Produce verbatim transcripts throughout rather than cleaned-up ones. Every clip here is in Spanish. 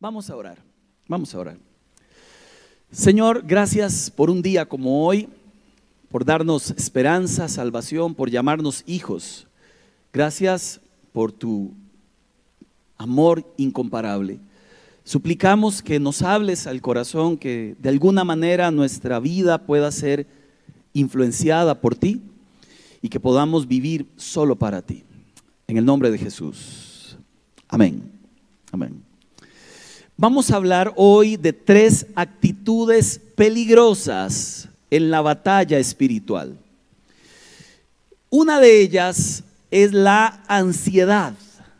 Vamos a orar, vamos a orar. Señor, gracias por un día como hoy, por darnos esperanza, salvación, por llamarnos hijos. Gracias por tu amor incomparable. Suplicamos que nos hables al corazón, que de alguna manera nuestra vida pueda ser influenciada por ti y que podamos vivir solo para ti. En el nombre de Jesús. Amén. Amén. Vamos a hablar hoy de tres actitudes peligrosas en la batalla espiritual. Una de ellas es la ansiedad.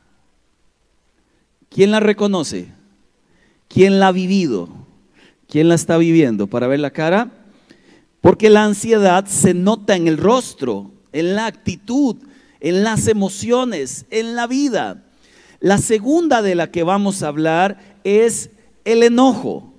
¿Quién la reconoce? ¿Quién la ha vivido? ¿Quién la está viviendo? Para ver la cara. Porque la ansiedad se nota en el rostro, en la actitud, en las emociones, en la vida. La segunda de la que vamos a hablar es el enojo.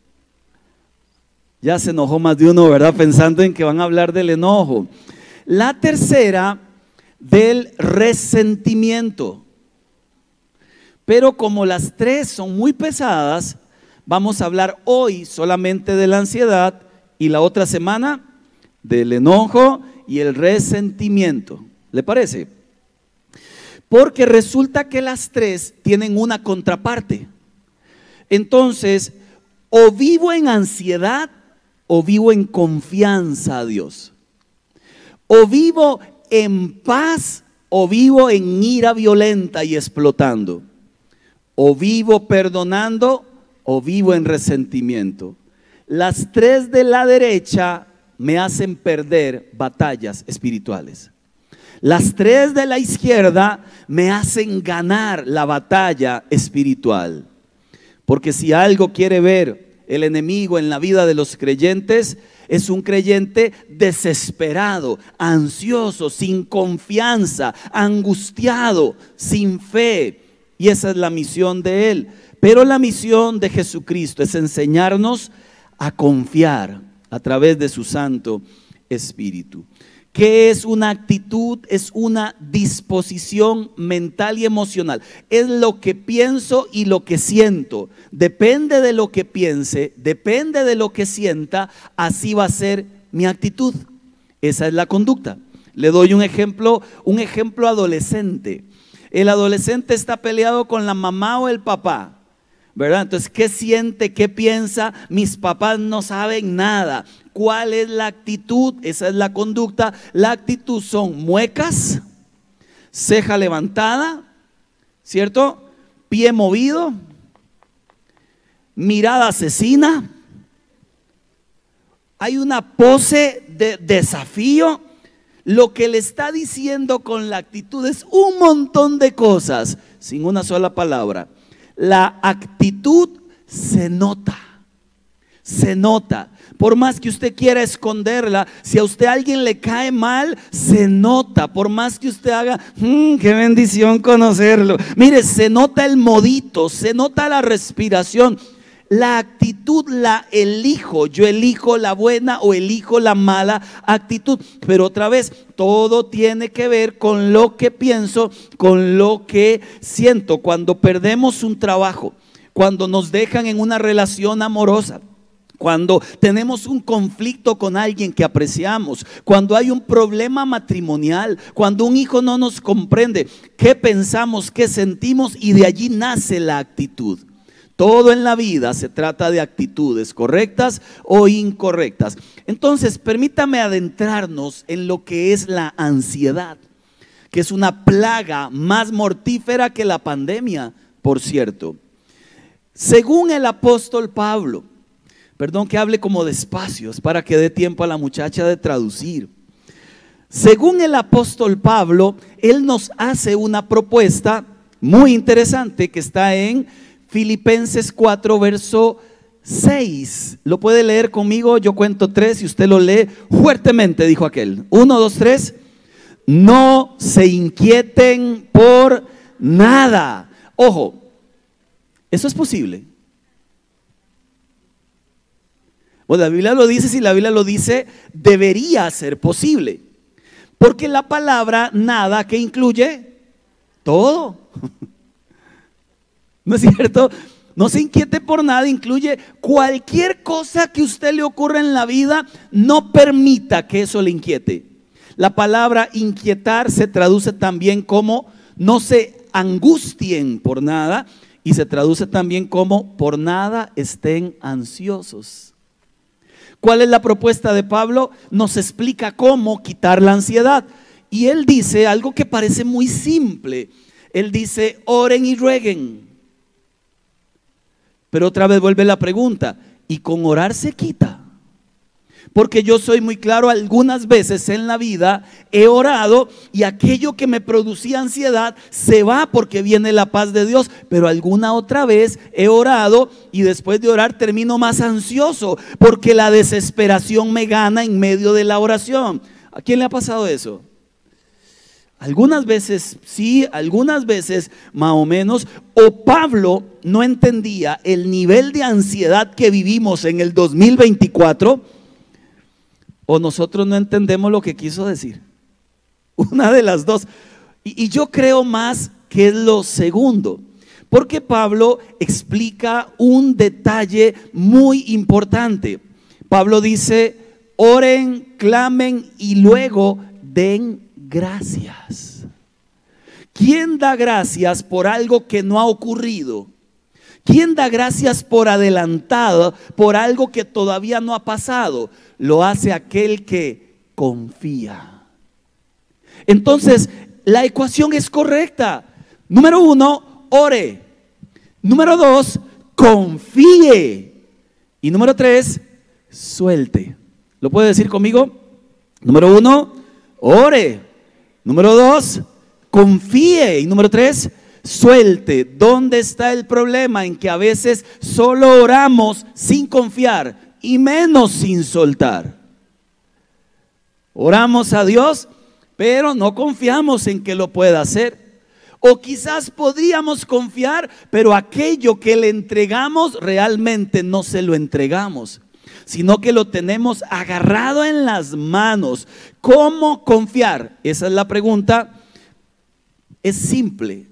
Ya se enojó más de uno, ¿verdad? Pensando en que van a hablar del enojo. La tercera, del resentimiento. Pero como las tres son muy pesadas, vamos a hablar hoy solamente de la ansiedad y la otra semana del enojo y el resentimiento. ¿Le parece? Porque resulta que las tres tienen una contraparte. Entonces, o vivo en ansiedad o vivo en confianza a Dios. O vivo en paz o vivo en ira violenta y explotando. O vivo perdonando o vivo en resentimiento. Las tres de la derecha me hacen perder batallas espirituales. Las tres de la izquierda me hacen ganar la batalla espiritual. Porque si algo quiere ver el enemigo en la vida de los creyentes, es un creyente desesperado, ansioso, sin confianza, angustiado, sin fe. Y esa es la misión de él. Pero la misión de Jesucristo es enseñarnos a confiar a través de su Santo Espíritu. ¿Qué es una actitud? Es una disposición mental y emocional. Es lo que pienso y lo que siento. Depende de lo que piense, depende de lo que sienta, así va a ser mi actitud. Esa es la conducta. Le doy un ejemplo, un ejemplo adolescente. El adolescente está peleado con la mamá o el papá, ¿verdad? Entonces, ¿qué siente? ¿Qué piensa? Mis papás no saben nada. ¿Cuál es la actitud? Esa es la conducta. La actitud son muecas, ceja levantada, ¿cierto? Pie movido, mirada asesina. Hay una pose de desafío. Lo que le está diciendo con la actitud es un montón de cosas, sin una sola palabra. La actitud se nota, se nota. Por más que usted quiera esconderla, si a usted alguien le cae mal, se nota. Por más que usted haga, mmm, qué bendición conocerlo. Mire, se nota el modito, se nota la respiración. La actitud la elijo, yo elijo la buena o elijo la mala actitud. Pero otra vez, todo tiene que ver con lo que pienso, con lo que siento. Cuando perdemos un trabajo, cuando nos dejan en una relación amorosa, cuando tenemos un conflicto con alguien que apreciamos, cuando hay un problema matrimonial, cuando un hijo no nos comprende, ¿qué pensamos, qué sentimos? Y de allí nace la actitud. Todo en la vida se trata de actitudes correctas o incorrectas. Entonces, permítame adentrarnos en lo que es la ansiedad, que es una plaga más mortífera que la pandemia, por cierto. Según el apóstol Pablo, perdón que hable como despacio, es para que dé tiempo a la muchacha de traducir. Según el apóstol Pablo, él nos hace una propuesta muy interesante que está en Filipenses cuatro, verso seis. ¿Lo puede leer conmigo? Yo cuento tres y usted lo lee fuertemente, dijo aquel. Uno, dos, tres. No se inquieten por nada. Ojo, ¿eso es posible? Bueno, la Biblia lo dice, si la Biblia lo dice, debería ser posible. Porque la palabra nada, ¿qué incluye? Todo. ¿No es cierto? No se inquiete por nada, incluye cualquier cosa que a usted le ocurra en la vida, no permita que eso le inquiete. La palabra inquietar se traduce también como no se angustien por nada, y se traduce también como por nada estén ansiosos. ¿Cuál es la propuesta de Pablo? Nos explica cómo quitar la ansiedad. Y él dice algo que parece muy simple. Él dice, oren y rueguen. Pero otra vez vuelve la pregunta, ¿y con orar se quita? Porque yo soy muy claro, algunas veces en la vida he orado y aquello que me producía ansiedad se va porque viene la paz de Dios. Pero alguna otra vez he orado y después de orar termino más ansioso porque la desesperación me gana en medio de la oración. ¿A quién le ha pasado eso? Algunas veces sí, algunas veces más o menos. O Pablo no entendía el nivel de ansiedad que vivimos en el dos mil veinticuatro, o nosotros no entendemos lo que quiso decir. Una de las dos. Y, y yo creo más que es lo segundo, porque Pablo explica un detalle muy importante. Pablo dice, oren, clamen y luego den gracias. ¿Quién da gracias por algo que no ha ocurrido? ¿Quién da gracias por adelantado, por algo que todavía no ha pasado? Lo hace aquel que confía. Entonces, la ecuación es correcta. Número uno, ore. Número dos, confíe. Y número tres, suelte. ¿Lo puede decir conmigo? Número uno, ore. Número dos, confíe. Y número tres, suelte. ¿Dónde está el problema? En que a veces solo oramos sin confiar y menos sin soltar. Oramos a Dios, pero no confiamos en que lo pueda hacer. O quizás podríamos confiar, pero aquello que le entregamos realmente no se lo entregamos, sino que lo tenemos agarrado en las manos. ¿Cómo confiar? Esa es la pregunta. Es simple.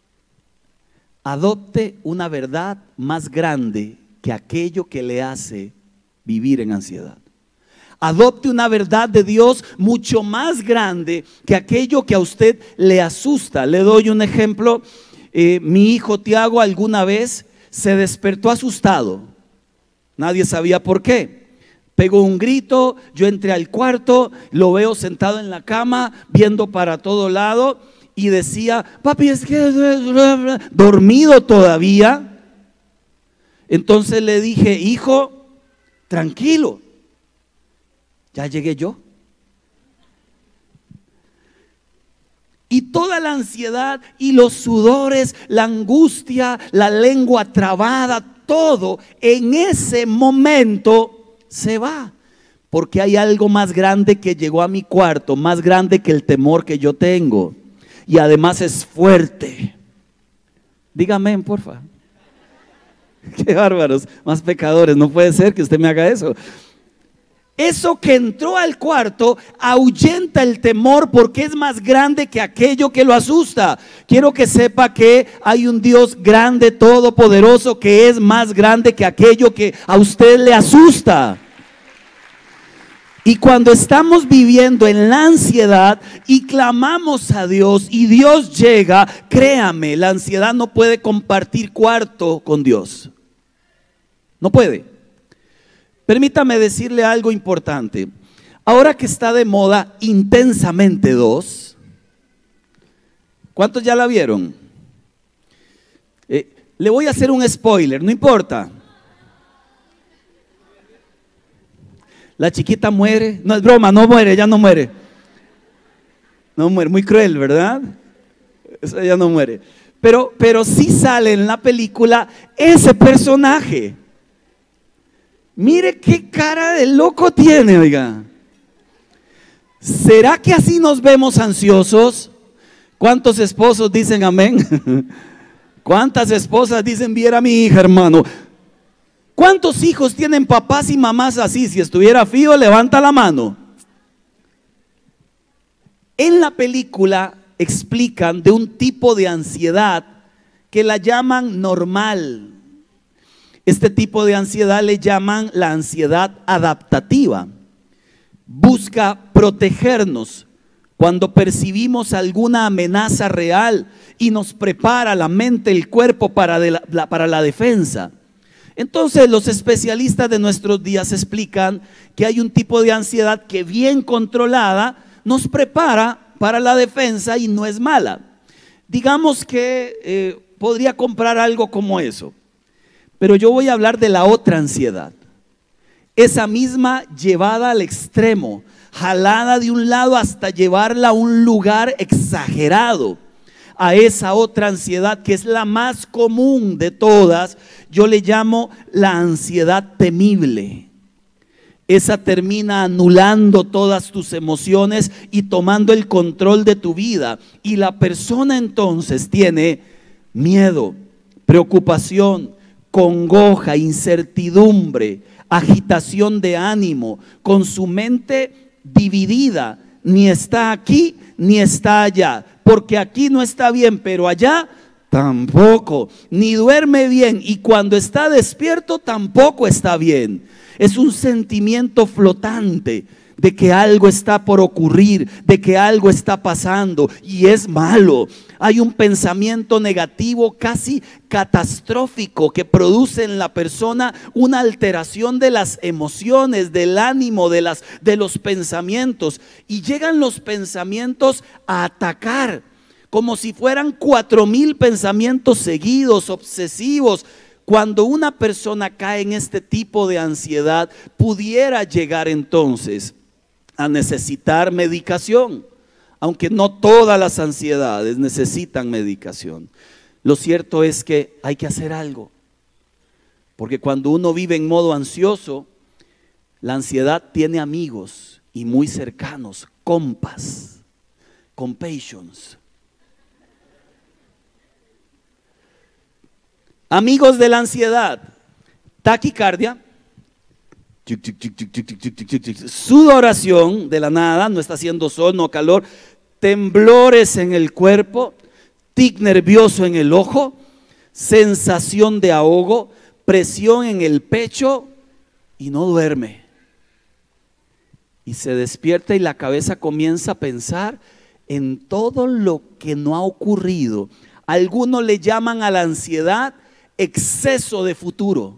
Adopte una verdad más grande que aquello que le hace vivir en ansiedad. Adopte una verdad de Dios mucho más grande que aquello que a usted le asusta. Le doy un ejemplo. Eh, mi hijo Tiago alguna vez se despertó asustado. Nadie sabía por qué. Pegó un grito, yo entré al cuarto, lo veo sentado en la cama, viendo para todo lado, y decía, papi, es que dormido todavía. Entonces le dije, hijo, tranquilo, ya llegué yo. Y toda la ansiedad y los sudores, la angustia, la lengua trabada, todo en ese momento se va. Porque hay algo más grande que llegó a mi cuarto, más grande que el temor que yo tengo. Y además es fuerte. Dígame, porfa. Qué bárbaros, más pecadores, no puede ser que usted me haga eso. Eso que entró al cuarto ahuyenta el temor porque es más grande que aquello que lo asusta. Quiero que sepa que hay un Dios grande, todopoderoso, que es más grande que aquello que a usted le asusta. Y cuando estamos viviendo en la ansiedad y clamamos a Dios y Dios llega, créame, la ansiedad no puede compartir cuarto con Dios. No puede. Permítame decirle algo importante. Ahora que está de moda Intensamente dos, ¿cuántos ya la vieron? Eh, le voy a hacer un spoiler, no importa. La chiquita muere, no es broma, no muere, ya no muere. No muere, muy cruel, ¿verdad? Esa ya no muere. Pero, pero sí sale en la película ese personaje. Mire qué cara de loco tiene, oiga. ¿Será que así nos vemos ansiosos? ¿Cuántos esposos dicen amén? ¿Cuántas esposas dicen viera a mi hija, hermano? ¿Cuántos hijos tienen papás y mamás así? Si estuviera fío, levanta la mano. En la película explican de un tipo de ansiedad que la llaman normal. Este tipo de ansiedad le llaman la ansiedad adaptativa. Busca protegernos cuando percibimos alguna amenaza real y nos prepara la mente, el cuerpo para, de la, la, para la defensa. Entonces los especialistas de nuestros días explican que hay un tipo de ansiedad que bien controlada nos prepara para la defensa y no es mala. Digamos que eh, podría comprar algo como eso, pero yo voy a hablar de la otra ansiedad. Esa misma llevada al extremo, jalada de un lado hasta llevarla a un lugar exagerado. A esa otra ansiedad que es la más común de todas, yo le llamo la ansiedad temible. Esa termina anulando todas tus emociones y tomando el control de tu vida. Y la persona entonces tiene miedo, preocupación, congoja, incertidumbre, agitación de ánimo, con su mente dividida, ni está aquí ni está allá, porque aquí no está bien, pero allá tampoco, ni duerme bien, y cuando está despierto tampoco está bien. Es un sentimiento flotante de que algo está por ocurrir, de que algo está pasando y es malo. Hay un pensamiento negativo casi catastrófico que produce en la persona una alteración de las emociones, del ánimo, de, las, de los pensamientos. Y llegan los pensamientos a atacar, como si fueran cuatro mil pensamientos seguidos, obsesivos. Cuando una persona cae en este tipo de ansiedad, pudiera llegar entonces a necesitar medicación, aunque no todas las ansiedades necesitan medicación. Lo cierto es que hay que hacer algo, porque cuando uno vive en modo ansioso, la ansiedad tiene amigos y muy cercanos, compas, compassions. Amigos de la ansiedad: taquicardia, sudoración de la nada, no está haciendo sol, no calor, temblores en el cuerpo, tic nervioso en el ojo, sensación de ahogo, presión en el pecho y no duerme. Y se despierta y la cabeza comienza a pensar en todo lo que no ha ocurrido. Algunos le llaman a la ansiedad exceso de futuro,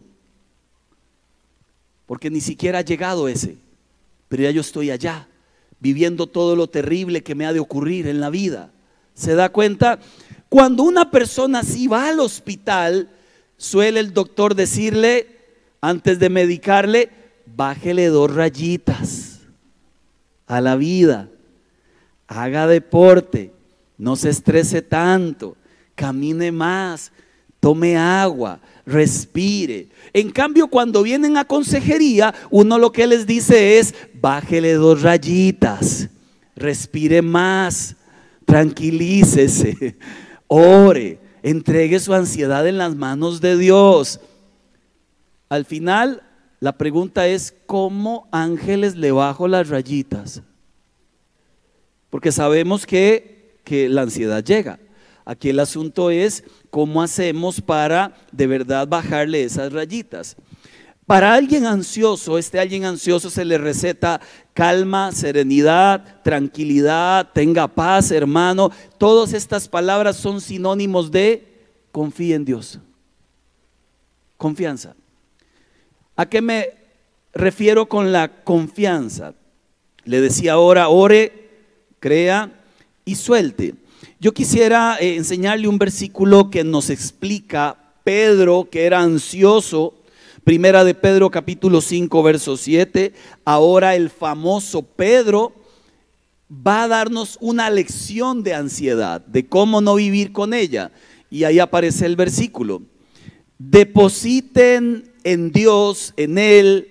porque ni siquiera ha llegado ese, pero ya yo estoy allá, viviendo todo lo terrible que me ha de ocurrir en la vida. ¿Se da cuenta? Cuando una persona así va al hospital, suele el doctor decirle, antes de medicarle, bájele dos rayitas a la vida, haga deporte, no se estrese tanto, camine más, tome agua, respire. En cambio, cuando vienen a consejería, uno lo que les dice es, bájele dos rayitas, respire más, tranquilícese, ore, entregue su ansiedad en las manos de Dios. Al final, la pregunta es, ¿cómo ángeles le bajo las rayitas? Porque sabemos que, que la ansiedad llega. Aquí el asunto es cómo hacemos para de verdad bajarle esas rayitas. Para alguien ansioso, este alguien ansioso se le receta calma, serenidad, tranquilidad, tenga paz, hermano. Todas estas palabras son sinónimos de confía en Dios. Confianza. ¿A qué me refiero con la confianza? Le decía ahora, ore, crea y suelte. Yo quisiera eh, enseñarle un versículo que nos explica Pedro, que era ansioso. Primera de Pedro capítulo cinco verso siete. Ahora el famoso Pedro va a darnos una lección de ansiedad, de cómo no vivir con ella. Y ahí aparece el versículo: depositen en Dios, en Él,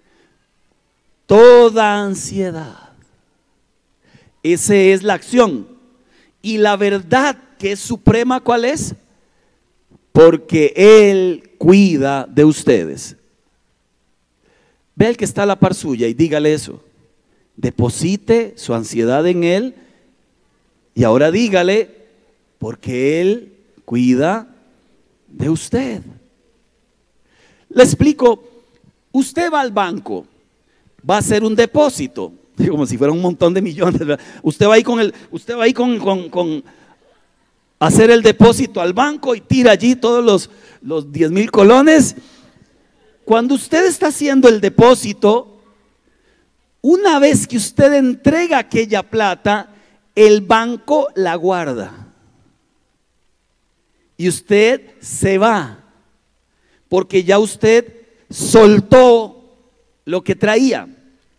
toda ansiedad. Esa es la acción. Y la verdad que es suprema, ¿cuál es? Porque Él cuida de ustedes. Ve al que está a la par suya y dígale eso. Deposite su ansiedad en Él. Y ahora dígale, porque Él cuida de usted. Le explico, usted va al banco, va a hacer un depósito, como si fuera un montón de millones, ¿verdad? Usted va ahí con el, usted va ahí con, con, con hacer el depósito al banco y tira allí todos los, los diez mil colones. Cuando usted está haciendo el depósito, una vez que usted entrega aquella plata, el banco la guarda y usted se va, porque ya usted soltó lo que traía.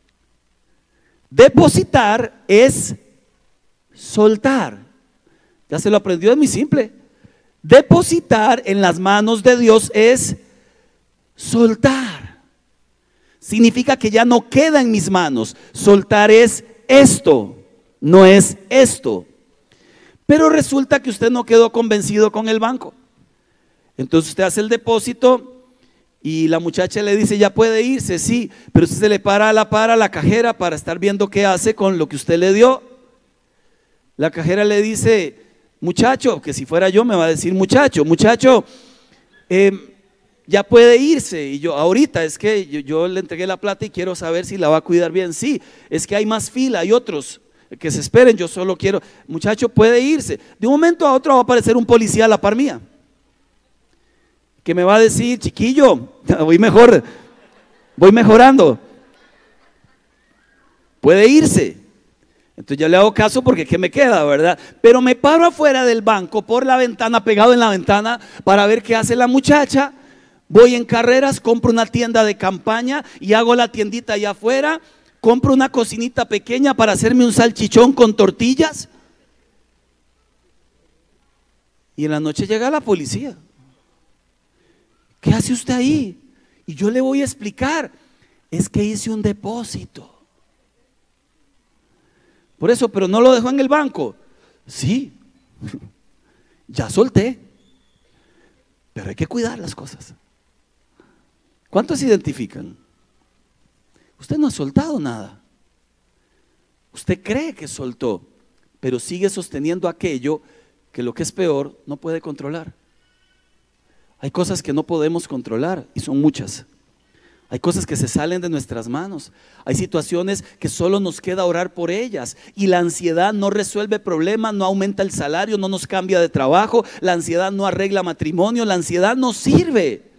Depositar es soltar. Ya se lo aprendió, es muy simple. Depositar en las manos de Dios es soltar. Significa que ya no queda en mis manos. Soltar es esto, no es esto. Pero resulta que usted no quedó convencido con el banco. Entonces usted hace el depósito y la muchacha le dice, ya puede irse, sí, pero usted se le para a la para a la cajera para estar viendo qué hace con lo que usted le dio. La cajera le dice, muchacho, que si fuera yo me va a decir muchacho, muchacho, eh, ya puede irse. Y yo, ahorita es que yo, yo le entregué la plata y quiero saber si la va a cuidar bien. Sí, es que hay más fila, hay otros que se esperen, yo solo quiero, muchacho, puede irse. De un momento a otro va a aparecer un policía a la par mía, que me va a decir, chiquillo, voy mejor, voy mejorando, puede irse. Entonces yo le hago caso porque ¿qué me queda, verdad? Pero me paro afuera del banco, por la ventana, pegado en la ventana, para ver qué hace la muchacha. Voy en carreras, compro una tienda de campaña y hago la tiendita allá afuera. Compro una cocinita pequeña para hacerme un salchichón con tortillas. Y en la noche llega la policía. ¿Qué hace usted ahí? Y yo le voy a explicar, es que hice un depósito. Por eso, pero no lo dejó en el banco. Sí, ya solté, pero hay que cuidar las cosas. ¿Cuántos se identifican? Usted no ha soltado nada. Usted cree que soltó, pero sigue sosteniendo aquello que, lo que es peor, no puede controlar. Hay cosas que no podemos controlar y son muchas. Hay cosas que se salen de nuestras manos. Hay situaciones que solo nos queda orar por ellas. Y la ansiedad no resuelve problemas, no aumenta el salario, no nos cambia de trabajo. La ansiedad no arregla matrimonio, la ansiedad no sirve.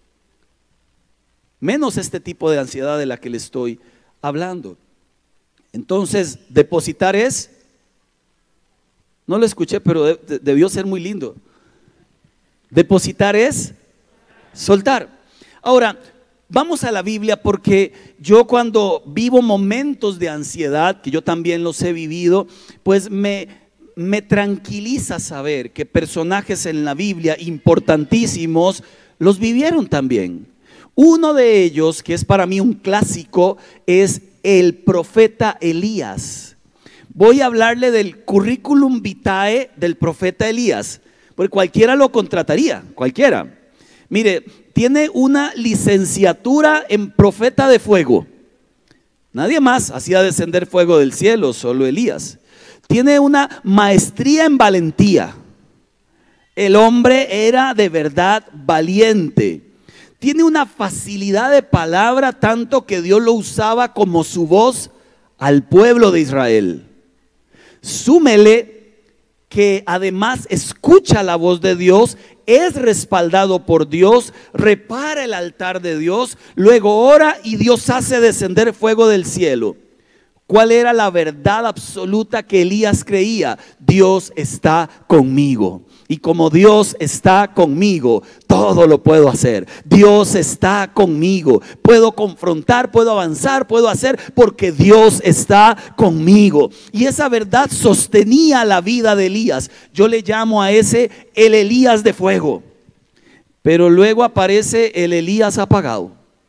Menos este tipo de ansiedad de la que le estoy hablando. Entonces, depositar es, no lo escuché, pero de, de, debió ser muy lindo. Depositar es soltar. Ahora, vamos a la Biblia, porque yo cuando vivo momentos de ansiedad, que yo también los he vivido, pues me, me tranquiliza saber que personajes en la Biblia importantísimos los vivieron también. Uno de ellos, que es para mí un clásico, es el profeta Elías. Voy a hablarle del currículum vitae del profeta Elías, porque cualquiera lo contrataría, cualquiera. Mire, tiene una licenciatura en profeta de fuego. Nadie más hacía descender fuego del cielo, solo Elías. Tiene una maestría en valentía. El hombre era de verdad valiente. Tiene una facilidad de palabra, tanto que Dios lo usaba como su voz al pueblo de Israel. Súmele que además escucha la voz de Dios, es respaldado por Dios, repara el altar de Dios, luego ora y Dios hace descender fuego del cielo. ¿Cuál era la verdad absoluta que Elías creía? Dios está conmigo. Y como Dios está conmigo, todo lo puedo hacer. Dios está conmigo. Puedo confrontar, puedo avanzar, puedo hacer, porque Dios está conmigo. Y esa verdad sostenía la vida de Elías. Yo le llamo a ese el Elías de fuego. Pero luego aparece el Elías apagado.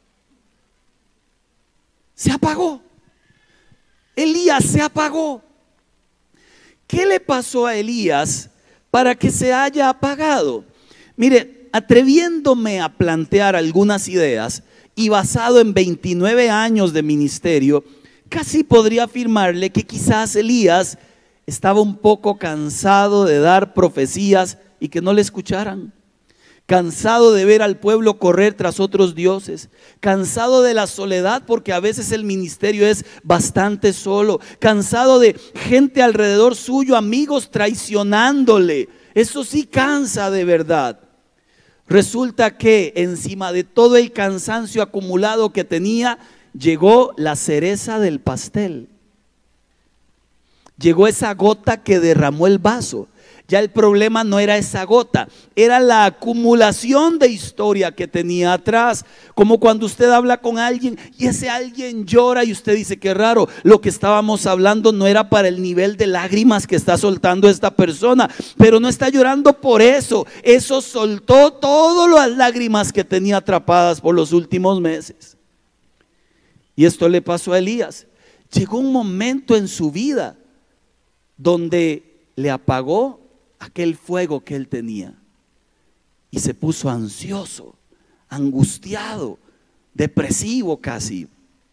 Se apagó. Elías se apagó. ¿Qué le pasó a Elías para que se haya apagado? Mire, atreviéndome a plantear algunas ideas y basado en veintinueve años de ministerio, casi podría afirmarle que quizás Elías estaba un poco cansado de dar profecías y que no le escucharan. cansado de ver al pueblo correr tras otros dioses, cansado de la soledad porque a veces el ministerio es bastante solo, cansado de gente alrededor suyo, amigos traicionándole. Eso sí cansa de verdad. Resulta que encima de todo el cansancio acumulado que tenía, llegó la cereza del pastel. Llegó esa gota que derramó el vaso. Ya el problema no era esa gota, era la acumulación de historia que tenía atrás. Como cuando usted habla con alguien y ese alguien llora y usted dice: qué raro, lo que estábamos hablando no era para el nivel de lágrimas que está soltando esta persona, pero no está llorando por eso. Eso soltó todas las lágrimas que tenía atrapadas por los últimos meses. Y esto le pasó a Elías. Llegó un momento en su vida donde le apagó aquel fuego que él tenía y se puso ansioso, angustiado, depresivo casi.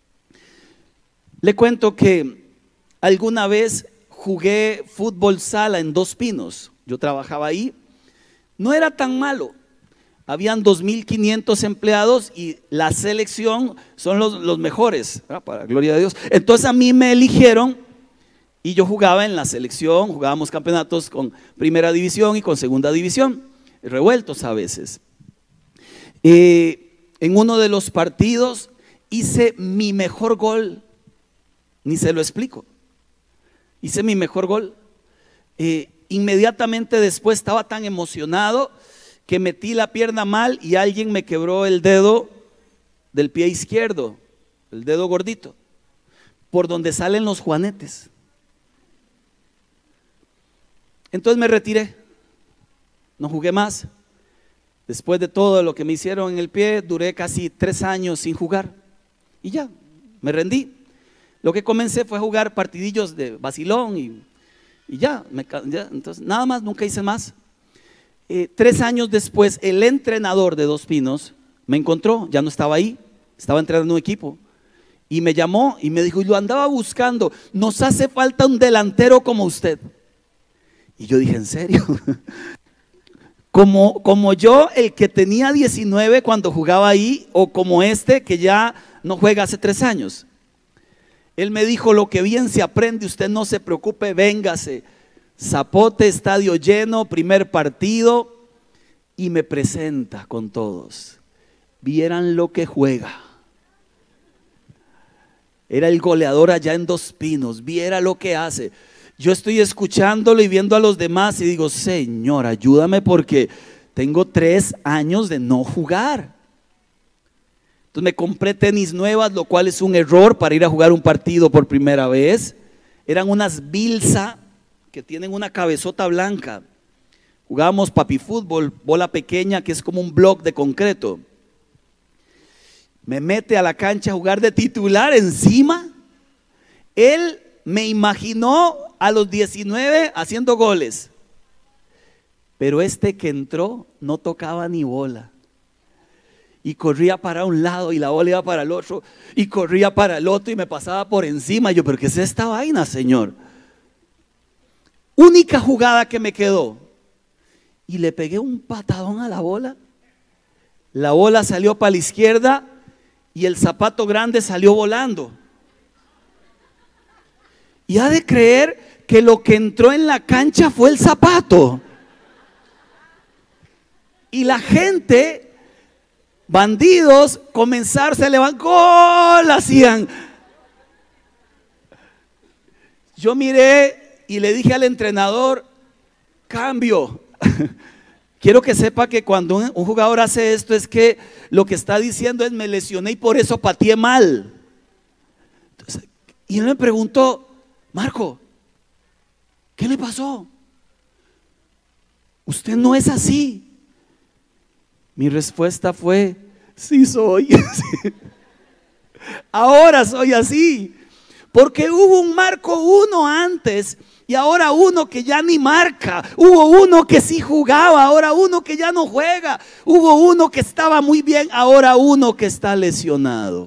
Le cuento que alguna vez jugué fútbol sala en Dos Pinos. Yo trabajaba ahí. No era tan malo. Habían dos mil quinientos empleados y la selección son los, los mejores, ¿verdad? Para gloria de Dios. Entonces a mí me eligieron y yo jugaba en la selección. Jugábamos campeonatos con primera división y con segunda división, revueltos a veces. Eh, en uno de los partidos hice mi mejor gol, ni se lo explico. Hice mi mejor gol. Eh, inmediatamente después estaba tan emocionado que metí la pierna mal y alguien me quebró el dedo del pie izquierdo, el dedo gordito, por donde salen los juanetes. Entonces me retiré, no jugué más. Después de todo lo que me hicieron en el pie, duré casi tres años sin jugar y ya, me rendí. Lo que comencé fue a jugar partidillos de vacilón y, y ya, me, ya, entonces nada más, nunca hice más. Eh, tres años después, el entrenador de Dos Pinos me encontró, ya no estaba ahí, estaba entrenando un equipo y me llamó y me dijo: y lo andaba buscando, nos hace falta un delantero como usted. Y yo dije: ¿en serio? Como, como yo, el que tenía diecinueve cuando jugaba ahí, o como este que ya no juega hace tres años. Él me dijo: lo que bien se aprende, usted no se preocupe, véngase. Zapote, estadio lleno, primer partido, y me presenta con todos. Vieran lo que juega. Era el goleador allá en Dos Pinos, viera lo que hace. Yo estoy escuchándolo y viendo a los demás y digo: Señor, ayúdame porque tengo tres años de no jugar. Entonces me compré tenis nuevas, lo cual es un error para ir a jugar un partido por primera vez. Eran unas Bilsa que tienen una cabezota blanca. Jugábamos papi fútbol, bola pequeña que es como un bloque de concreto. Me mete a la cancha a jugar de titular encima. Él me imaginó a los diecinueve haciendo goles, pero este que entró no tocaba ni bola y corría para un lado y la bola iba para el otro y corría para el otro y me pasaba por encima. Yo: ¿pero qué es esta vaina, Señor? Única jugada que me quedó y le pegué un patadón a la bola. La bola salió para la izquierda y el zapato grande salió volando. Y ha de creer que lo que entró en la cancha fue el zapato. Y la gente, bandidos, comenzarse a levantar, ¡gol! Hacían. Yo miré y le dije al entrenador: cambio. Quiero que sepa que cuando un, un jugador hace esto es que lo que está diciendo es: me lesioné y por eso pateé mal. Entonces, y él me preguntó: Marco, ¿qué le pasó? Usted no es así. Mi respuesta fue: sí soy. Ahora soy así. Porque hubo un Marco uno antes y ahora uno que ya ni marca. Hubo uno que sí jugaba, ahora uno que ya no juega. Hubo uno que estaba muy bien, ahora uno que está lesionado.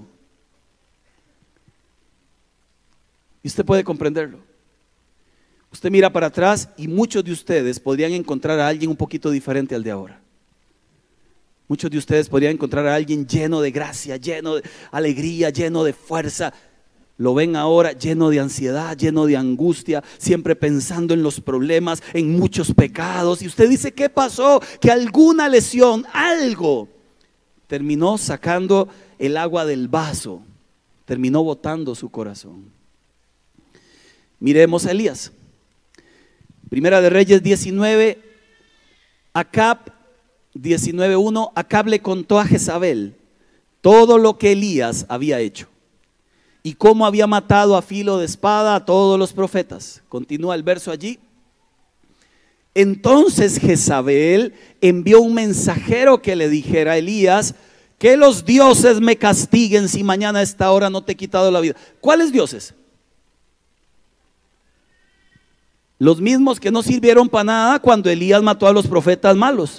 Y usted puede comprenderlo. Usted mira para atrás y muchos de ustedes podrían encontrar a alguien un poquito diferente al de ahora. Muchos de ustedes podrían encontrar a alguien lleno de gracia, lleno de alegría, lleno de fuerza. Lo ven ahora lleno de ansiedad, lleno de angustia, siempre pensando en los problemas, en muchos pecados. Y usted dice, ¿qué pasó? Que alguna lesión, algo, terminó sacando el agua del vaso, terminó botando su corazón. Miremos a Elías. Primera de Reyes diecinueve, Acab diecinueve uno, Acab le contó a Jezabel todo lo que Elías había hecho y cómo había matado a filo de espada a todos los profetas. Continúa el verso allí. Entonces Jezabel envió un mensajero que le dijera a Elías: que los dioses me castiguen si mañana a esta hora no te he quitado la vida. ¿Cuáles dioses? Los mismos que no sirvieron para nada cuando Elías mató a los profetas malos.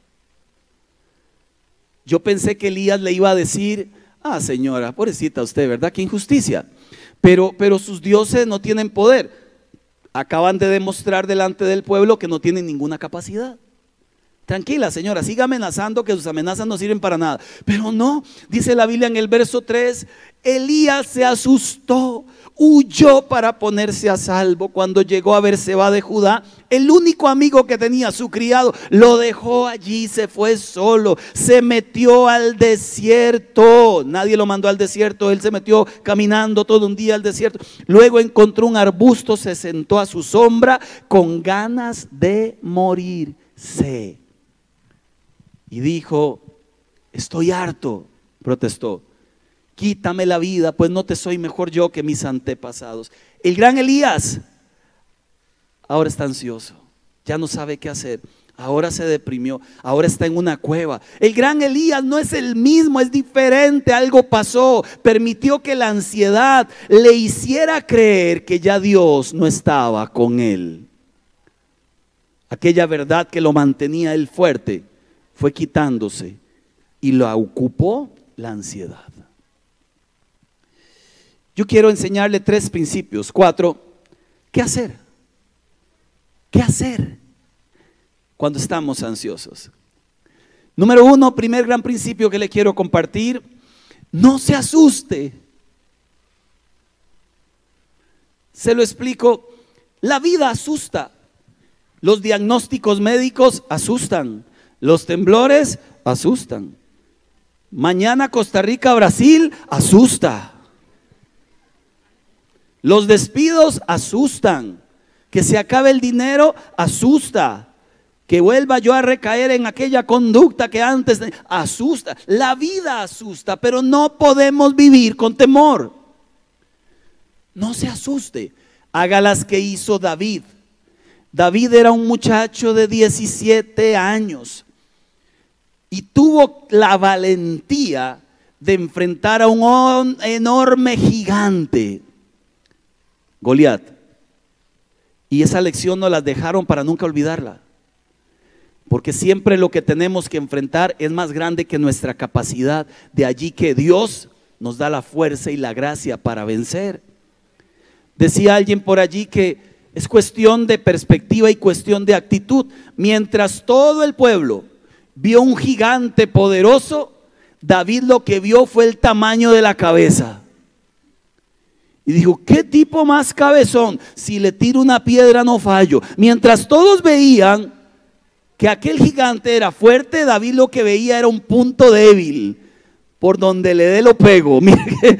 Yo pensé que Elías le iba a decir: ah, señora, pobrecita usted, ¿verdad? Qué injusticia. Pero, pero sus dioses no tienen poder. Acaban de demostrar delante del pueblo que no tienen ninguna capacidad. Tranquila, señora, siga amenazando, que sus amenazas no sirven para nada. Pero no, dice la Biblia en el verso tres, Elías se asustó, huyó para ponerse a salvo. Cuando llegó a Berseba de Judá, el único amigo que tenía, su criado, lo dejó allí, se fue solo, se metió al desierto. Nadie lo mandó al desierto, él se metió caminando todo un día al desierto. Luego encontró un arbusto, se sentó a su sombra con ganas de morirse. Y dijo: estoy harto, protestó, quítame la vida, pues no te soy mejor yo que mis antepasados. El gran Elías ahora está ansioso, ya no sabe qué hacer, ahora se deprimió, ahora está en una cueva. El gran Elías no es el mismo, es diferente, algo pasó, permitió que la ansiedad le hiciera creer que ya Dios no estaba con él. Aquella verdad que lo mantenía él fuerte fue quitándose y lo ocupó la ansiedad. Yo quiero enseñarle tres principios, cuatro. ¿Qué hacer? ¿Qué hacer cuando estamos ansiosos? Número uno, primer gran principio que le quiero compartir: no se asuste. Se lo explico. La vida asusta. Los diagnósticos médicos asustan. Los temblores asustan. Mañana Costa Rica, Brasil, asusta. Los despidos asustan. Que se acabe el dinero asusta. Que vuelva yo a recaer en aquella conducta que antes asusta. La vida asusta, pero no podemos vivir con temor. No se asuste. Haga las que hizo David. David era un muchacho de diecisiete años y tuvo la valentía de enfrentar a un enorme gigante, Goliat. Y esa lección nos la dejaron para nunca olvidarla, porque siempre lo que tenemos que enfrentar es más grande que nuestra capacidad. De allí que Dios nos da la fuerza y la gracia para vencer. Decía alguien por allí que es cuestión de perspectiva y cuestión de actitud. Mientras todo el pueblo vio un gigante poderoso, David lo que vio fue el tamaño de la cabeza. Y dijo: ¿qué tipo más cabezón? Si le tiro una piedra no fallo. Mientras todos veían que aquel gigante era fuerte, David lo que veía era un punto débil. Por donde le dé lo pego. Mire,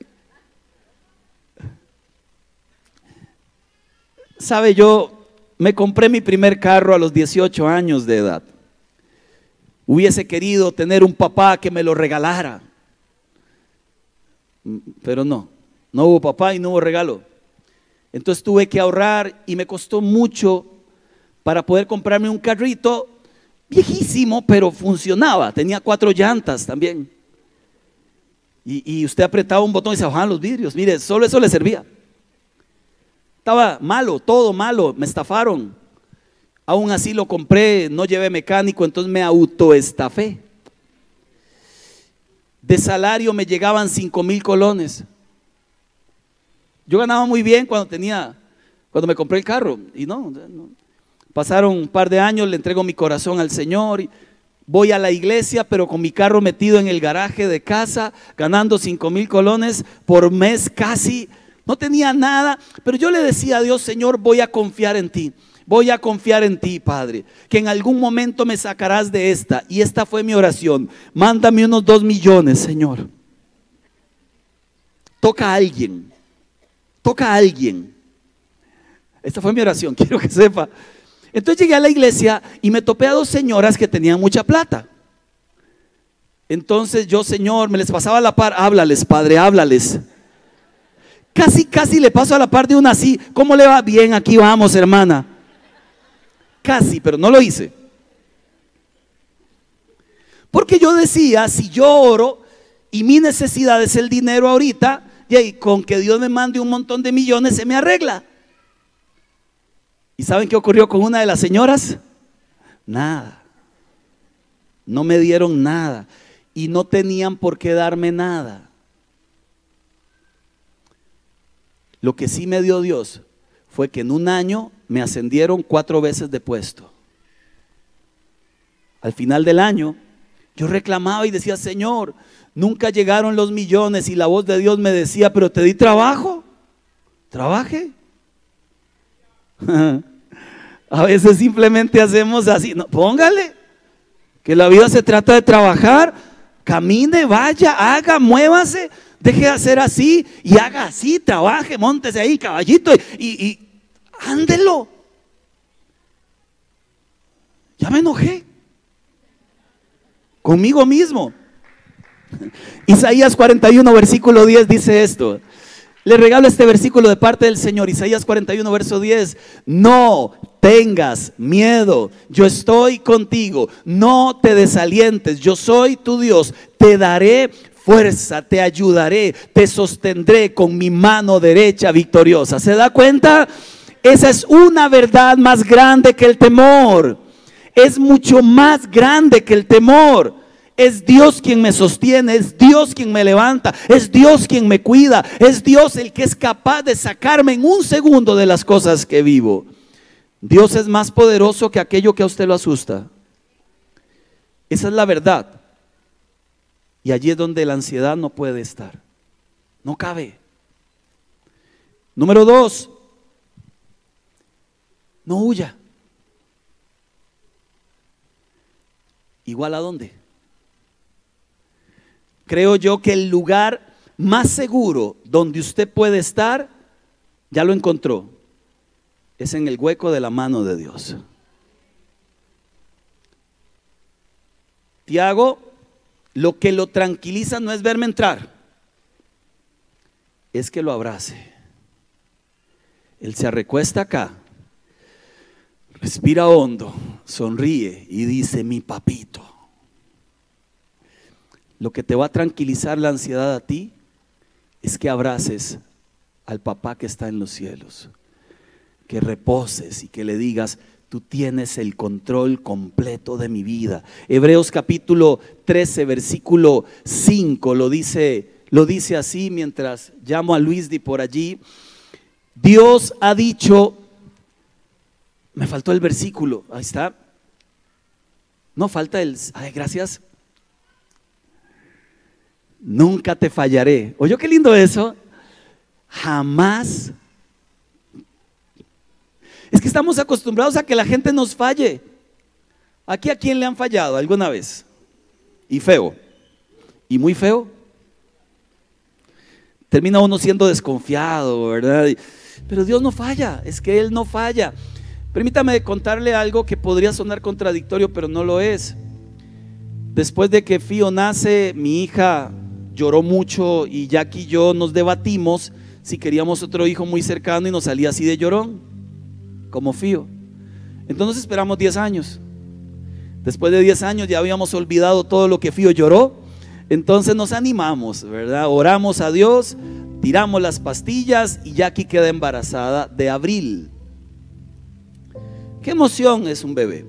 sabe, yo me compré mi primer carro a los dieciocho años de edad. Hubiese querido tener un papá que me lo regalara, pero no, no hubo papá y no hubo regalo. Entonces tuve que ahorrar y me costó mucho para poder comprarme un carrito viejísimo, pero funcionaba, tenía cuatro llantas también. Y, y usted apretaba un botón y se bajaban los vidrios. Mire, solo eso le servía. Estaba malo, todo malo, me estafaron. Aún así lo compré, no llevé mecánico, entonces me autoestafé. De salario me llegaban cinco mil colones. Yo ganaba muy bien cuando tenía, cuando me compré el carro. Y no, no, pasaron un par de años, le entrego mi corazón al Señor y voy a la iglesia, pero con mi carro metido en el garaje de casa, ganando cinco mil colones por mes casi. No tenía nada, pero yo le decía a Dios: Señor, voy a confiar en ti. Voy a confiar en ti, Padre, que en algún momento me sacarás de esta. Y esta fue mi oración: mándame unos dos millones, Señor. Toca a alguien, toca a alguien. Esta fue mi oración, quiero que sepa. Entonces llegué a la iglesia y me topé a dos señoras que tenían mucha plata. Entonces yo, Señor, me les pasaba a la par: háblales, Padre, háblales. Casi, casi le paso a la par de una así: ¿cómo le va? Bien, aquí vamos, hermana. Casi, pero no lo hice. Porque yo decía: si yo oro y mi necesidad es el dinero ahorita, y con que Dios me mande un montón de millones se me arregla. ¿Y saben qué ocurrió con una de las señoras? Nada. No me dieron nada. Y no tenían por qué darme nada. Lo que sí me dio Dios fue que en un año me ascendieron cuatro veces de puesto. Al final del año yo reclamaba y decía: Señor, nunca llegaron los millones. Y la voz de Dios me decía: pero te di trabajo, trabaje. A veces simplemente hacemos así: no, póngale, que la vida se trata de trabajar. Camine, vaya, haga, muévase. Deje de hacer así y haga así, trabaje, móntese ahí, caballito, y, y ándelo. Ya me enojé conmigo mismo. Isaías cuarenta y uno versículo diez dice esto. Le regalo este versículo de parte del Señor. Isaías cuarenta y uno verso diez. No tengas miedo, yo estoy contigo. No te desalientes, yo soy tu Dios. Te daré fuerza, te ayudaré, te sostendré con mi mano derecha victoriosa. ¿Se da cuenta? Esa es una verdad más grande que el temor. Es mucho más grande que el temor. Es Dios quien me sostiene, es Dios quien me levanta, es Dios quien me cuida, es Dios el que es capaz de sacarme en un segundo de las cosas que vivo. Dios es más poderoso que aquello que a usted lo asusta. Esa es la verdad. Y allí es donde la ansiedad no puede estar, no cabe. Número dos, no huya. ¿Igual a dónde? Creo yo que el lugar más seguro donde usted puede estar, ya lo encontró, es en el hueco de la mano de Dios. Tiago, lo que lo tranquiliza no es verme entrar, es que lo abrace. Él se recuesta acá, respira hondo, sonríe y dice: mi papito. Lo que te va a tranquilizar la ansiedad a ti es que abraces al papá que está en los cielos, que reposes y que le digas: tú tienes el control completo de mi vida. Hebreos capítulo trece versículo cinco lo dice, lo dice así, mientras llamo a Luis de por allí. Dios ha dicho, me faltó el versículo, ahí está. No, falta el, ay, gracias. Nunca te fallaré. ¿Oyó qué lindo eso? Jamás. Es que estamos acostumbrados a que la gente nos falle. ¿Aquí a quién le han fallado alguna vez? Y feo. Y muy feo. Termina uno siendo desconfiado, ¿verdad? Pero Dios no falla, es que Él no falla. Permítame contarle algo que podría sonar contradictorio, pero no lo es. Después de que Fío nace, mi hija lloró mucho y Jackie y yo nos debatimos si queríamos otro hijo muy cercano y nos salía así de llorón, como Fío. Entonces esperamos diez años. Después de diez años ya habíamos olvidado todo lo que Fío lloró. Entonces nos animamos, ¿verdad? Oramos a Dios, tiramos las pastillas y Jackie queda embarazada de Abril. Qué emoción es un bebé.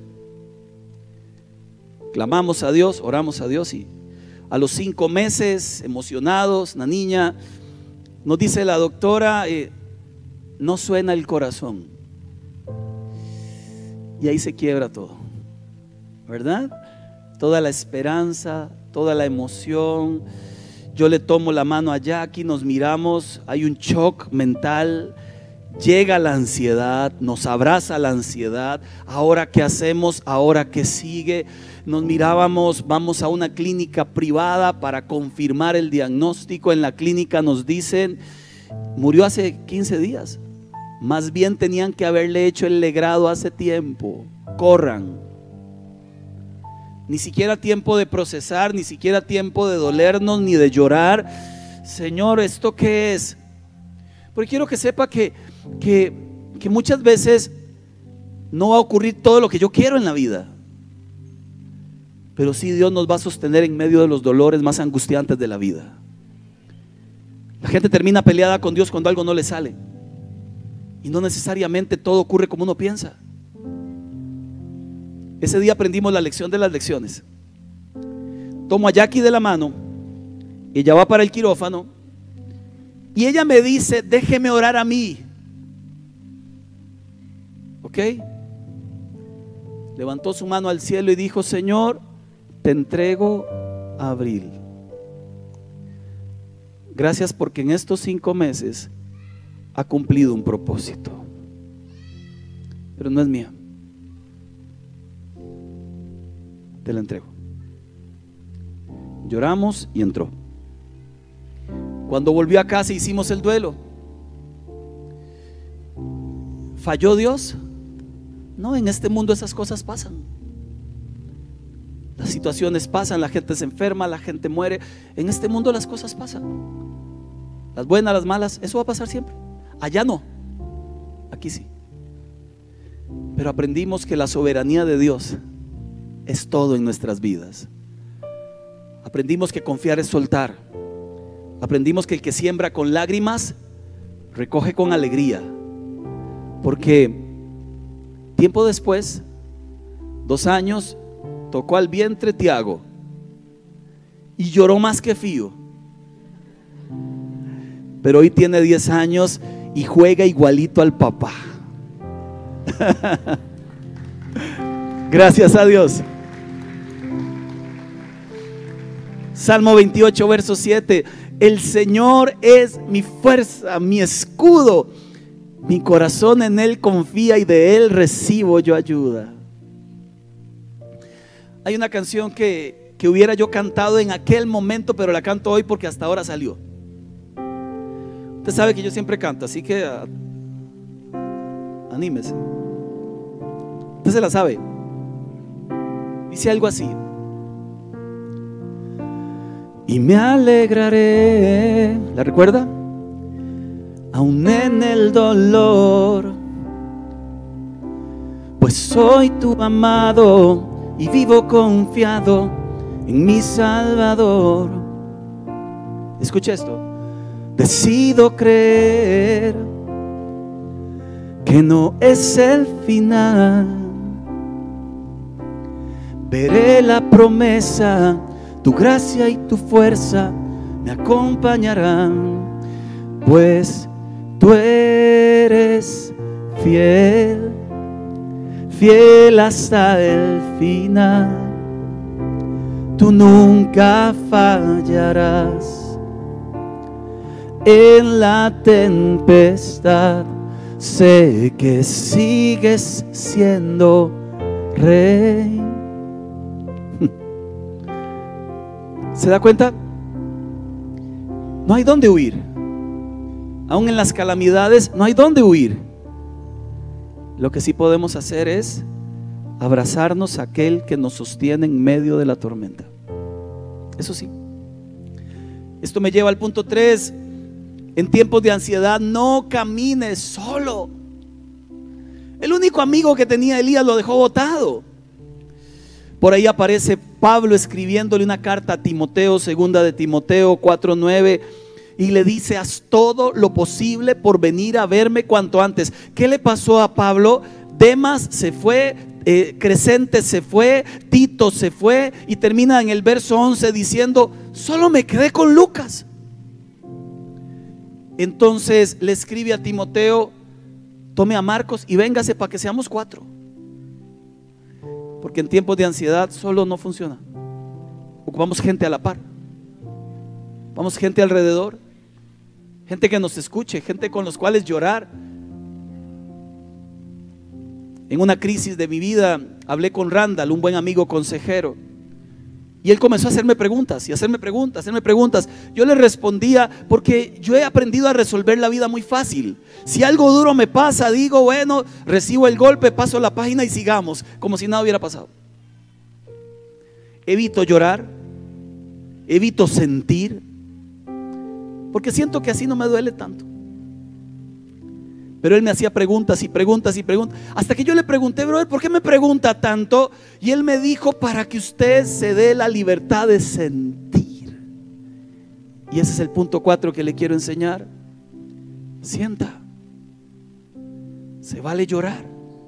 Clamamos a Dios, oramos a Dios y a los cinco meses, emocionados, la niña, nos dice la doctora, eh, no suena el corazón. Y ahí se quiebra todo, ¿verdad? toda la esperanza, toda la emoción. Yo le tomo la mano a Jackie, nos miramos, hay un shock mental, llega la ansiedad, nos abraza la ansiedad. Ahora qué hacemos, ahora qué sigue. Nos mirábamos, vamos a una clínica privada para confirmar el diagnóstico. En la clínica nos dicen, murió hace quince días. Más bien tenían que haberle hecho el legrado hace tiempo. Corran. Ni siquiera tiempo de procesar, ni siquiera tiempo de dolernos, ni de llorar. Señor, ¿esto qué es? Porque quiero que sepa que, que, que muchas veces no va a ocurrir todo lo que yo quiero en la vida, pero sí Dios nos va a sostener en medio de los dolores más angustiantes de la vida. La gente termina peleada con Dios cuando algo no le sale, y no necesariamente todo ocurre como uno piensa. Ese día aprendimos la lección de las lecciones. Tomo a Jackie de la mano, ella va para el quirófano y ella me dice, déjeme orar a mí. ¿Ok? Levantó su mano al cielo y dijo, Señor, te entrego a Abril. Gracias porque en estos cinco meses ha cumplido un propósito, pero no es mía. Te la entrego. Lloramos y entró. Cuando volvió a casa hicimos el duelo. ¿Falló Dios? No, en este mundo esas cosas pasan. Las situaciones pasan, la gente se enferma, la gente muere. En este mundo las cosas pasan. Las buenas, las malas, eso va a pasar siempre. Allá no, aquí sí. Pero aprendimos que la soberanía de Dios es todo en nuestras vidas. Aprendimos que confiar es soltar. Aprendimos que el que siembra con lágrimas recoge con alegría. Porque tiempo después, dos años, tocó al vientre Tiago y lloró más que Fío. Pero hoy tiene diez años y juega igualito al papá. Gracias a Dios. Salmo veintiocho, verso siete. El Señor es mi fuerza, mi escudo. Mi corazón en Él confía y de Él recibo yo ayuda. Hay una canción que, que hubiera yo cantado en aquel momento, pero la canto hoy porque hasta ahora salió. Usted sabe que yo siempre canto, así que a, anímese. Usted se la sabe. Dice algo así: y me alegraré. ¿La recuerda? Aún en el dolor, pues soy tu amado y vivo confiado en mi Salvador. Escucha esto. Decido creer que no es el final. Veré la promesa, tu gracia y tu fuerza me acompañarán, pues tú eres fiel, fiel hasta el final. Tú nunca fallarás. En la tempestad sé que sigues siendo rey. ¿Se da cuenta? No hay dónde huir. Aún en las calamidades no hay dónde huir. Lo que sí podemos hacer es abrazarnos a aquel que nos sostiene en medio de la tormenta. Eso sí. Esto me lleva al punto tres. En tiempos de ansiedad no camines solo. El único amigo que tenía Elías lo dejó botado. Por ahí aparece Pablo escribiéndole una carta a Timoteo, segunda de Timoteo cuatro nueve, y le dice: haz todo lo posible por venir a verme cuanto antes. ¿Qué le pasó a Pablo? Demas se fue, eh, Crescente se fue, Tito se fue, y termina en el verso once diciendo: solo me quedé con Lucas. Entonces le escribe a Timoteo: tome a Marcos y véngase para que seamos cuatro. Porque en tiempos de ansiedad solo no funciona. ocupamos gente a la par, ocupamos gente alrededor, gente que nos escuche, gente con los cuales llorar. En una crisis de mi vida hablé con Randall, un buen amigo consejero, y él comenzó a hacerme preguntas y hacerme preguntas, hacerme preguntas. Yo le respondía porque yo he aprendido a resolver la vida muy fácil. Si algo duro me pasa, digo, bueno, recibo el golpe, paso la página y sigamos, como si nada hubiera pasado. Evito llorar, evito sentir, porque siento que así no me duele tanto. Pero él me hacía preguntas y preguntas y preguntas, hasta que yo le pregunté: brother, ¿por qué me pregunta tanto? Y él me dijo: para que usted se dé la libertad de sentir. Y ese es el punto cuatro que le quiero enseñar. Sienta. Se vale llorar.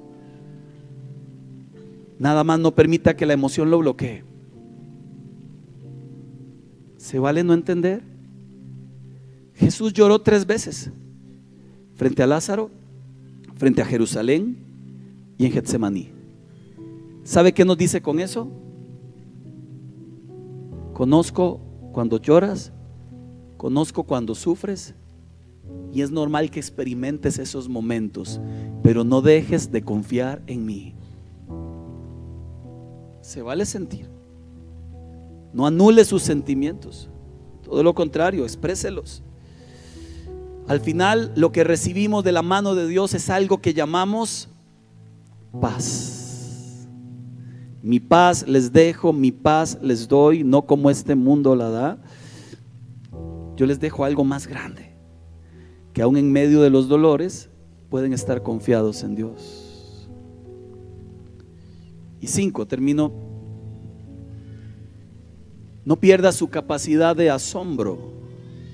Nada más no permita que la emoción lo bloquee. Se vale no entender. Jesús lloró tres veces: frente a Lázaro, frente a Jerusalén y en Getsemaní. ¿Sabe qué nos dice con eso? Conozco cuando lloras, conozco cuando sufres, y es normal que experimentes esos momentos, pero no dejes de confiar en mí. Se vale sentir. No anule sus sentimientos, todo lo contrario, expréselos. Al final, lo que recibimos de la mano de Dios es algo que llamamos paz. Mi paz les dejo, mi paz les doy, no como este mundo la da. Yo les dejo algo más grande, que aún en medio de los dolores pueden estar confiados en Dios. Y cinco, termino. No pierda su capacidad de asombro.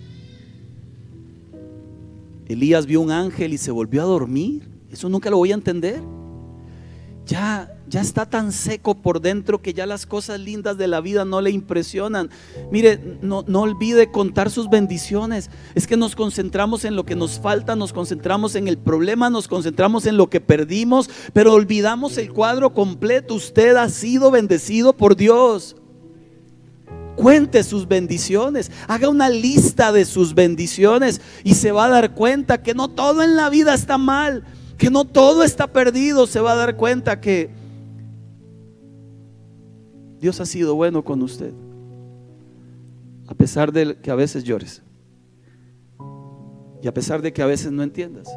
Elías vio un ángel y se volvió a dormir. Eso nunca lo voy a entender. Ya, ya está tan seco por dentro que ya las cosas lindas de la vida no le impresionan. Mire, no, no olvide contar sus bendiciones. Es que nos concentramos en lo que nos falta, nos concentramos en el problema, nos concentramos en lo que perdimos, pero olvidamos el cuadro completo. Usted ha sido bendecido por Dios. Cuente sus bendiciones, haga una lista de sus bendiciones y se va a dar cuenta que no todo en la vida está mal, que no todo está perdido. Se va a dar cuenta que Dios ha sido bueno con usted, a pesar de que a veces llores y a pesar de que a veces no entiendas.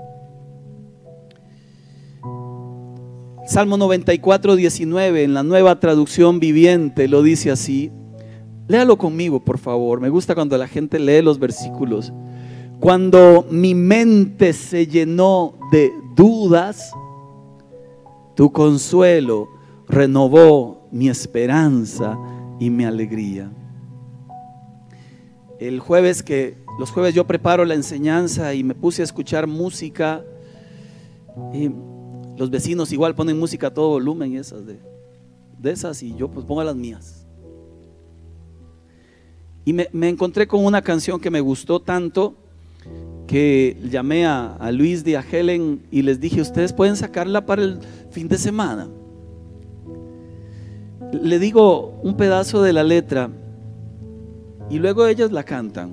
Salmo noventa y cuatro, diecinueve en la Nueva Traducción Viviente lo dice así. Léalo conmigo, por favor. Me gusta cuando la gente lee los versículos. Cuando mi mente se llenó de dudas, tu consuelo renovó mi esperanza y mi alegría. El jueves que, los jueves yo preparo la enseñanza y me puse a escuchar música. Y los vecinos igual ponen música a todo volumen, esas de, de esas, y yo pues pongo las mías. Y me, me encontré con una canción que me gustó tanto que llamé a, a Luis y a Helen y les dije: ustedes pueden sacarla para el fin de semana. Le digo un pedazo de la letra y luego ellas la cantan.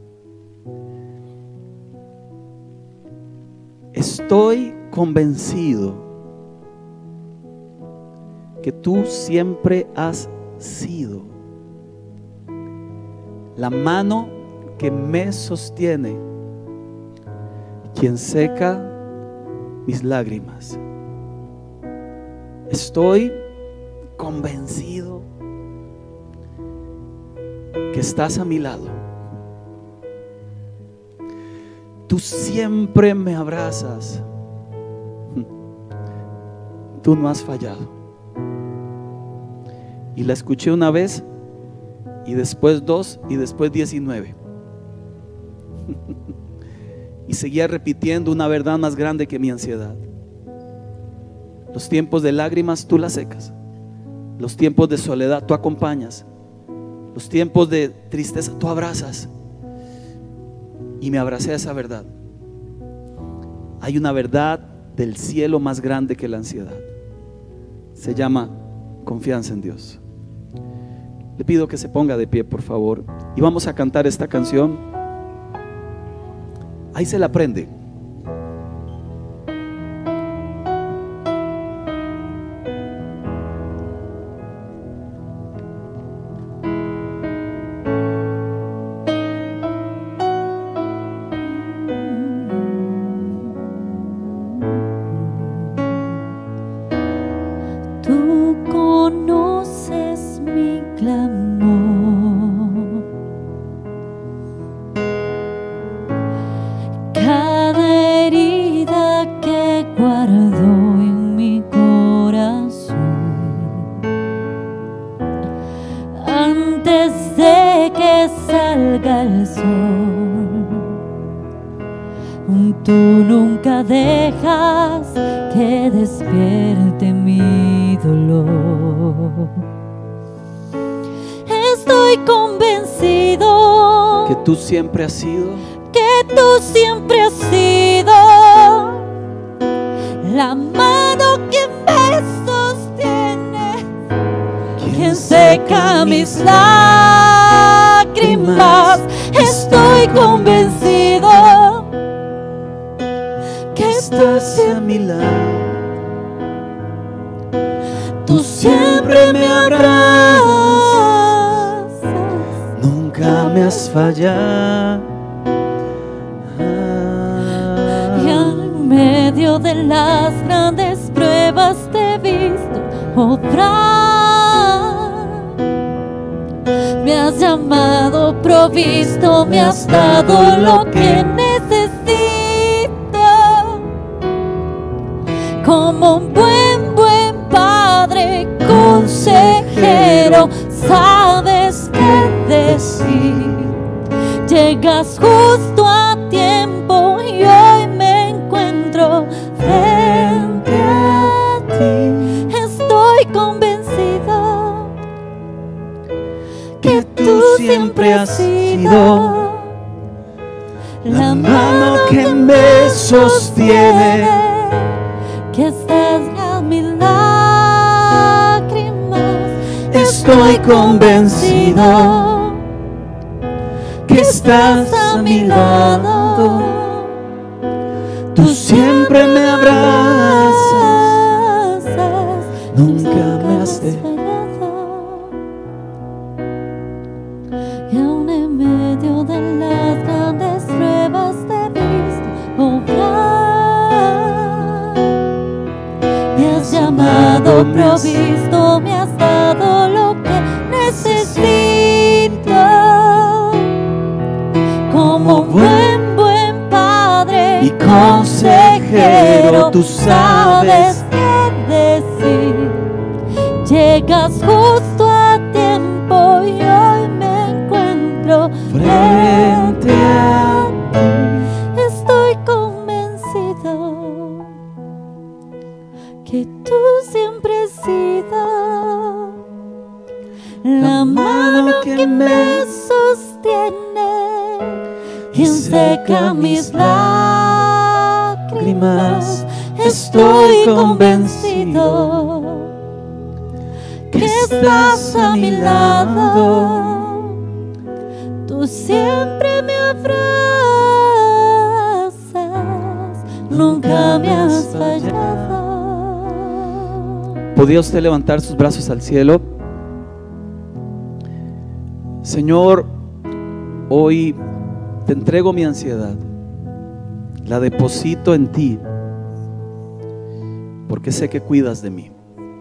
Estoy convencido que tú siempre has sido la mano que me sostiene, quien seca mis lágrimas. Estoy convencido que estás a mi lado. Tú siempre me abrazas. Tú no has fallado. Y la escuché una vez, y después dos, y después diecinueve. Y seguía repitiendo una verdad más grande que mi ansiedad. Los tiempos de lágrimas tú las secas. Los tiempos de soledad tú acompañas. Los tiempos de tristeza tú abrazas. Y me abracé a esa verdad. Hay una verdad del cielo más grande que la ansiedad. Se llama confianza en Dios. Le pido que se ponga de pie, por favor, y vamos a cantar esta canción. Ahí se la aprende. Tú conoces mi clamor, cada herida que guardo en mi corazón. Antes de que salga el sol, tú nunca dejas que despierte mi dolor. Estoy convencido Que tú siempre has sido, que tú siempre has sido la mano que me sostiene, quien seca mis lágrimas. Estoy convencido que estás a mi lado. Tú siempre me abrazas, Nunca me has fallado. y en medio de las grandes pruebas te he visto obrar. Me has llamado, provisto, me has dado lo que necesito. Como un buen, buen padre, consejero, sabes qué decir. Llegas justo a tiempo y hoy me encuentro frente a ti. Estoy convencido que tú siempre has sido la mano que me sostiene, que estás a mis lágrimas. Estoy convencido que estás a mi lado. Tú siempre me abrazas, nunca me has dejado. Y aún en medio de las grandes pruebas te he visto obrar. Me has llamado, provisto, me has dado lo que necesito. Como buen, buen padre Y consejero, tú sabes qué decir. Llegas justo a tiempo y hoy me encuentro frente a ti. Estoy convencido que tú siempre has sido la mano que me sostiene, quien seca mis lágrimas. Estoy convencido que estás a mi lado. Tú siempre me abrazas, nunca me has fallado. ¿Podría usted levantar sus brazos al cielo? Señor, hoy te entrego mi ansiedad, la deposito en ti, porque sé que cuidas de mí,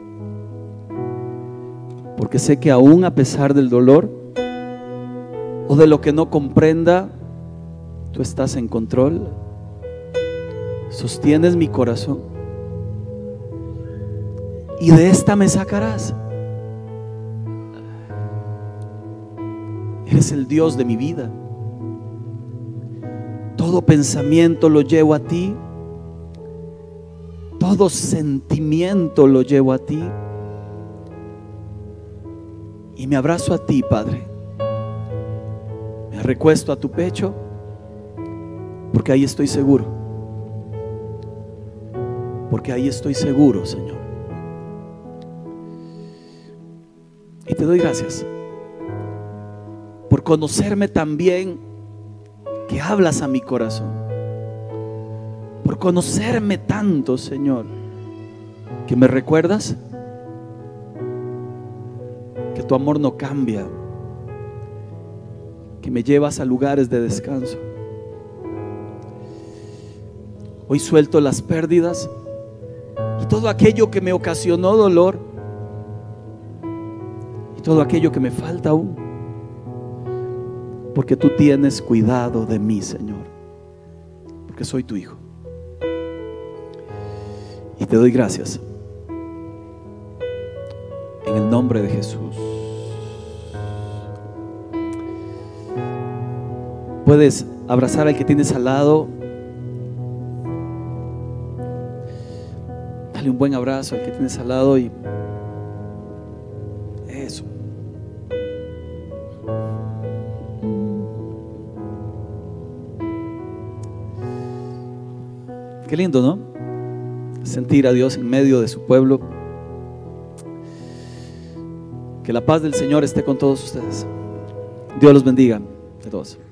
porque sé que aún a pesar del dolor o de lo que no comprenda, tú estás en control, sostienes mi corazón y de esta me sacarás. Eres el Dios de mi vida. Todo pensamiento lo llevo a ti, todo sentimiento lo llevo a ti y me abrazo a ti, Padre. Me recuesto a tu pecho porque ahí estoy seguro, porque ahí estoy seguro, Señor. Y te doy gracias conocerme tan bien que hablas a mi corazón, por conocerme tanto, Señor, que me recuerdas que tu amor no cambia, que me llevas a lugares de descanso. Hoy suelto las pérdidas y todo aquello que me ocasionó dolor y todo aquello que me falta aún, porque tú tienes cuidado de mí, Señor, porque soy tu hijo. Y te doy gracias en el nombre de Jesús. Puedes abrazar al que tienes al lado. Dale un buen abrazo al que tienes al lado y eso. Qué lindo, ¿no? Sentir a Dios en medio de su pueblo. Que la paz del Señor esté con todos ustedes. Dios los bendiga a todos.